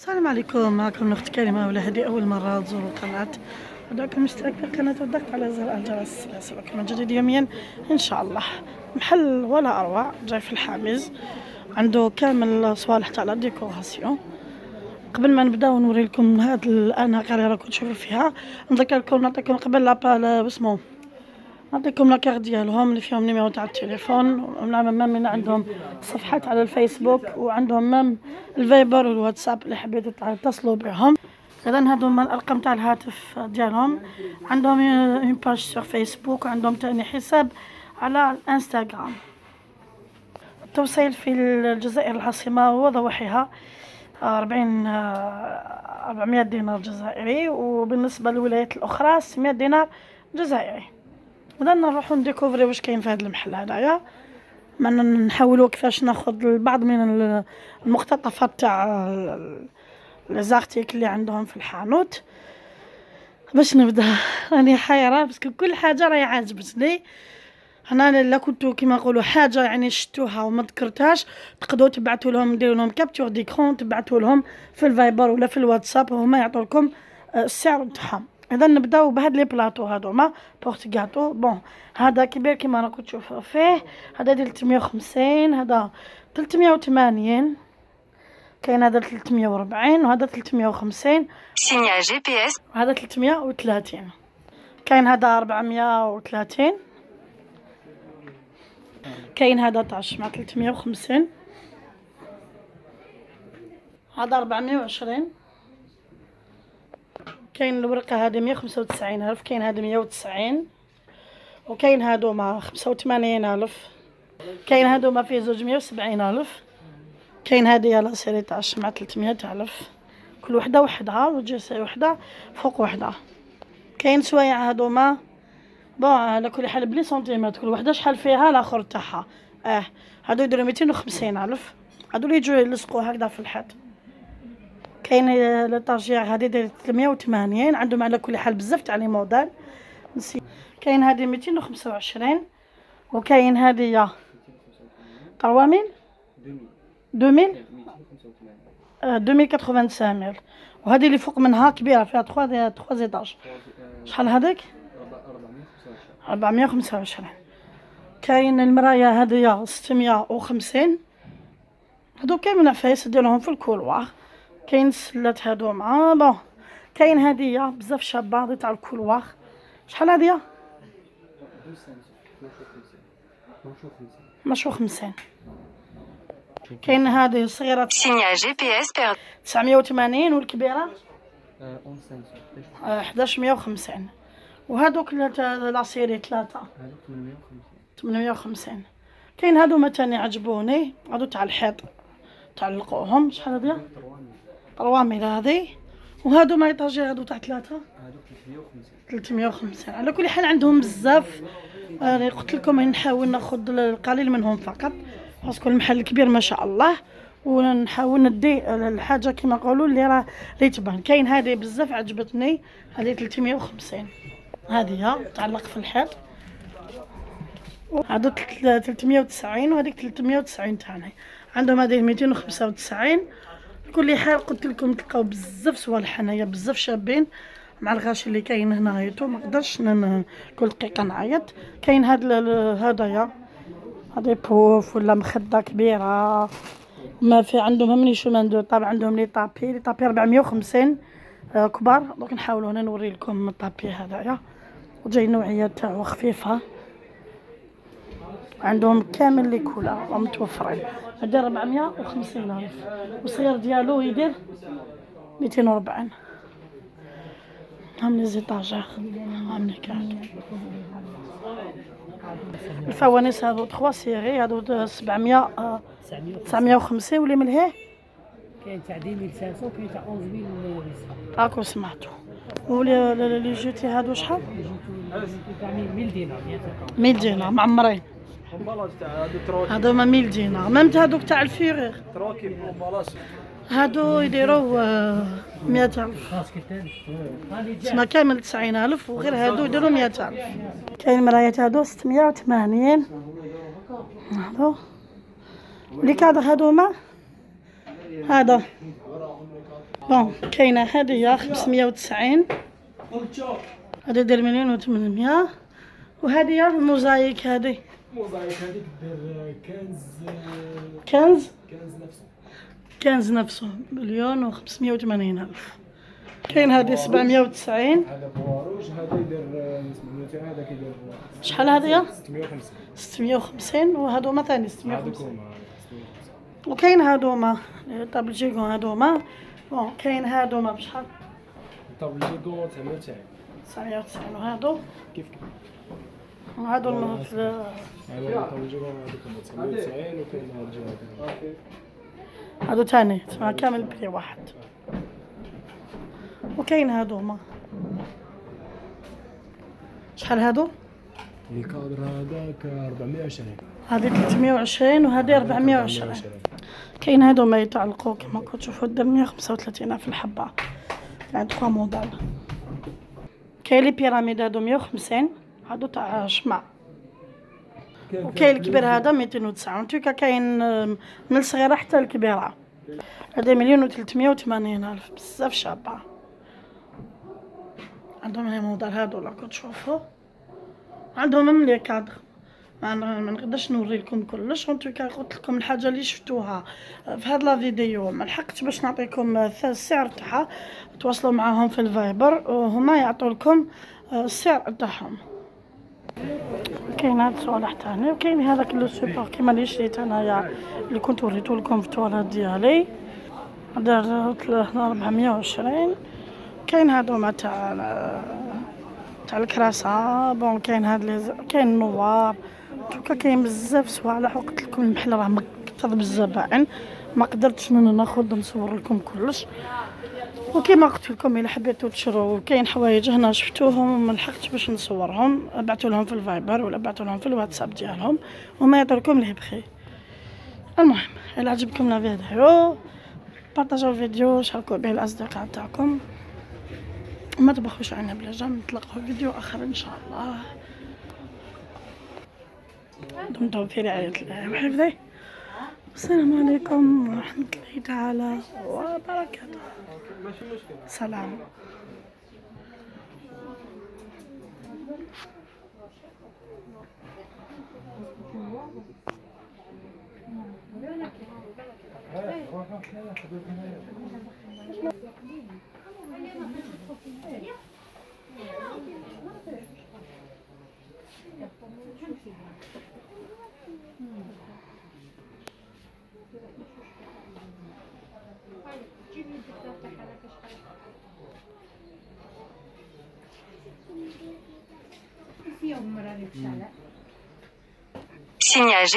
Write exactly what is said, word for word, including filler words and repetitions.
السلام عليكم، معكم الأخت كريمة. ولا هذه أول مرة تزوروا القناة، أدعوكم اشتراك في القناة والضغط على زر الجرس ليصلكم الجديد يوميا إن شاء الله. محل ولا أروع جاي في الحامز، عنده كامل صوالح تاع لا ديكوراسيون. قبل ما نبداو نوري لكم هاد الأناقة اللي راكم تشوفوا فيها، نذكركم نعطيكم قبل لابال باسمو، نعطيكم لاكارت ديالهم اللي فيهم نيميرو تاع التليفون، ونعم مام عندهم صفحات على الفيسبوك، وعندهم مام الفايبر والواتساب اللي حبيتوا تتصلوا بهم. اذا هادو هما الارقام تاع الهاتف ديالهم. عندهم اون باج سور فيسبوك، وعندهم ثاني حساب على الانستغرام. التوصيل في الجزائر العاصمه وضواحيها أربعين أربعمية دينار جزائري، وبالنسبه للولايات الاخرى ستمية دينار جزائري. اذا نروحو نديكوفري واش كاين في هذا المحل هذايا، ما نحاولوا كيفاش ناخذ بعض من المقتطفات تاع لي زارتيكل اللي عندهم في الحانوت باش نبدا. راني حيره باسكو كل حاجه راهي عاجبتني. انا الا كنتو كيما نقولوا حاجه يعني شفتوها وما ذكرتهاش، تقدروا تبعثوا لهم، ديروا لهم كابتور ديكرون، تبعثوا لهم في الفايبر ولا في الواتساب، وهما يعطوا لكم السعر تاعهم. اذا نبداو بهاد لي بلاطو هذوما بورت غاتو. بون هذا كبير كيما راكم تشوفوا فيه، هذا ديال ثلاثمية وخمسين، هذا ثلاثمية وثمانين، كاين هذا ثلاثمية وأربعين، وهذا ثلاثمية وخمسين سينيال جي بي اس، وهذا ثلاثمية وثلاثين، كاين هذا أربعمية وثلاثين، كاين هذا طاش مع ثلاثمية وخمسين، هذا أربعمية وعشرين، كاين الورقه هذه مية وخمسة وتسعين ألف، كاين هذا مية وتسعين، وكاين هادو مع خمسة وثمانين ألف، كاين هادو ما فيه زوج مية وسبعين ألف، كاين هذه يلا سيري طاش مع ثلاثمية ألف، كل وحده وحدها وجلسه وحده فوق وحده. كاين سوايع هادوما بون على كل حال بلي سنتيمتر، كل وحده شحال فيها الاخر تاعها. اه هادو يديروا ميتين وخمسين ألف، هادو اللي يجوا يلصقوا هكذا في الحيط. كاين لطاجير هذه دايره ثلاثمية وثمانين، عندهم على كل حال بزاف تاع لي موديل. كاين هذه ميتين وخمسة وعشرين، وكاين هذه ثلاثة مية ألفين ألفين وخمسمية، وهذه اللي فوق منها كبيره فيها ثلاثة ثلاثة زيتاج. شحال هذيك؟ أربعمية وخمسة وعشرين. كاين المرايه هذه ستمية وخمسين، هادو كامل نفايس ديالهم في الكولوار. كاين السلات هادو مع بون. كاين هذه بزاف شابه هذه تاع الكولوار. شحال هذه؟ اثناش وخمسين. كاين هذه صغيره سينيال جي بي اس تسعمية وثمانين، والكبيره حداش مية وخمسين. وهذوك لا سيري ثلاثه ثمنمية وخمسين. كاين هادو ما تاني عجبوني، هادو تاع الحيط تعلقوهم. شحال هذه؟ ثلاثة مية هذه. وهادو ما يطاجي هادو تاع ثلاثه ثلاثمية وخمسين. على كل حال عندهم بزاف. انا قلت لكم نحاول ناخذ القليل منهم فقط باسكو المحل كبير ما شاء الله، ونحاول ندي الحاجه كما نقولوا اللي راه اللي تبان. كاين هذه بزاف عجبتني، هذه ثلاثمية وخمسين، هذه تعلق في الحيط. هادو ثلاثمية وتسعين، وهذيك ثلاثمية وتسعين تاعنا. عندهم هذه ميتين وخمسة وتسعين. بكل حال قلت لكم تلقاو بزاف صوالح هنايا بزاف شابين، مع الغاشي اللي كاين هنايا ما نقدرش كل دقيقه نعيط. كاين هاد هدايا هادي بوف ولا مخده كبيره، ما في عندهم هم لي شومان دو طابع، عندهم لي طابي لي طابي أربعمية وخمسين آه كبار. دونك نحاولوا هنا نوري لكم الطابي هذايا، وجاي نوعيه تاعو خفيفه، عندهم كامل لي كولار متوفرين. هذا أربعمية وخمسين ألف، والصغير ديالو يدير ميتين وأربعين. هم لي زيطاجير هم لي كاع الفوانيس هادو ثلاثة سيري، هادو سبعمية تسعمية وخمسين. واللي من هيه كاين تاع عشرين ألف وخمسمية، وكاين تاع أحد ألف. راكو سمعتو. ولي لي جوتي هادو شحال؟ تاع مية دينار. مية دينار معمرين. هادو ما مية دينار. ميم هادوك تاع الفيغيغ هادو يديروا مية ألف، تسمى كامل تسعين ألف، وغير هادو يديروا مية ألف. كاين مرايات هادو ستمية وثمانين، هادو لي كادر هادوما هذا بون كاينه هذه خمسمية وتسعين، هذه دير مليون وثمنمية، وهذه الموزايك هذه موزايك هذيك دير كنز كنز كنز نفسه. كنز نفسه مليون وخمسمية وثمانين الف. كاين هذه سبعمية وتسعين، هذا بواروج، هذا يدير سميتو هذا كيدير شحال هذه؟ ستمية وخمسين. ستمية وخمسين، وهذوما ثاني ستمية هذوك وخمسين. هما ستمية وخمسين. وكاين هذوما طابل جيكون هذوما. بون كاين هذوما بشحال؟ طابل جيكون تسعمية وتسعين. تسعمية وتسعين، وهادو كيف كيف. وهادو المثل هذا طابل جيكون هذوك هما تسعمية وتسعين، وكاين هاد الجهه هادو ثاني تسمع كامل بري واحد. وكاين هادوما شحال هادو؟ الكادر هذاك أربعمية وعشرين. هذه ثلاثمية وعشرين وهذه أربعمية وعشرين. كاين هادوما يتعلقوا كما كتشوفوا دير مية وخمسة وثلاثين في الحبه، يعني ثلاثة موديل. كاين لي بيراميد هادو مية وخمسين، هادو تاع شمع. وكاين الكبير هذا ميتين وتسعة، وانتوكا كاين من الصغيره حتى الكبيره. هذا مليون وثلاثمية وثمانين الف، بزاف شابه. عندهم هنا موديل هادو لا كتشوفوا، عندهم من لي كادر. ما ما نقدرش نوري لكم كلش، وانتوكا قلت لكم الحاجه اللي شفتوها في هاد لا فيديو ما لحقتش باش نعطيكم السعر تاعها. تواصلوا معاهم في الفايبر وهما يعطوا لكم السعر تاعهم. كاين هاد الصوالح تاني، وكاين هذاك لو سوبور كيما اللي شريت انايا اللي كنت وريتو لكم في التواليت ديالي، دار أربعمية وعشرين. كاين هادو تاع تاع الكراسه. بون كاين هاد لي كاين النوار، دوكا كاين بزاف صوالح. وقلت لكم المحل راه مكثر بالزبائن، ما قدرتش ناخذ نصور لكم كلش. وكما قلت لكم الا حبيتو تشرو كاين حوايج هنا شفتوهم ما لحقتش باش نصورهم، بعثوا لهم في الفايبر ولا بعثوا لهم في الواتساب ديالهم وما يعطوا لكم لي بخي. المهم الا عجبكم الفيديو بارطاجيو الفيديو، شاركوا به الاصدقاء تاعكم، ما تبخوش علينا بلا جام. نتلاقاو في فيديو اخر ان شاء الله. دمتم في رعاية الله وحفظه. السلام عليكم ورحمة الله تعالى وبركاته. سلام. Signage